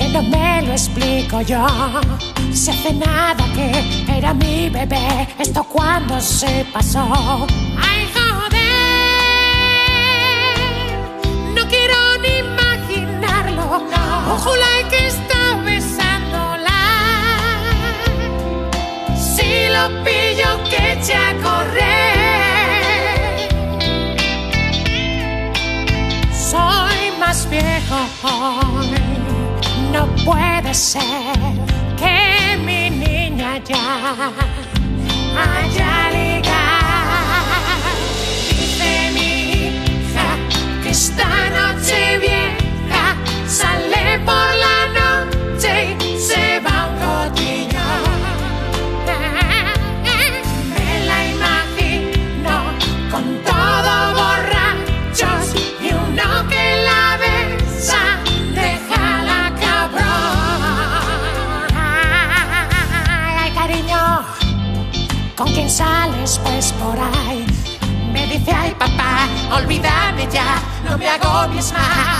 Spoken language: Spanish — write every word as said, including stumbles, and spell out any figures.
no me lo explico yo. Si hace nada que era mi bebé, esto cuando se pasó. Ay, joder, no quiero ni imaginarlo. No. Ojalá que está besándola. Si lo pillo que eche a correr. Soy más viejo hoy. No puede ser que mi niña ya haya ligado. Dice mi hija que esta noche vieja sale por la noche y se va a un cotillón. Me la imagino con todo borrachos y uno que la besa. ¿Con quién sales pues por ahí? Me dice, ay papá, olvídame ya, no me agobies más.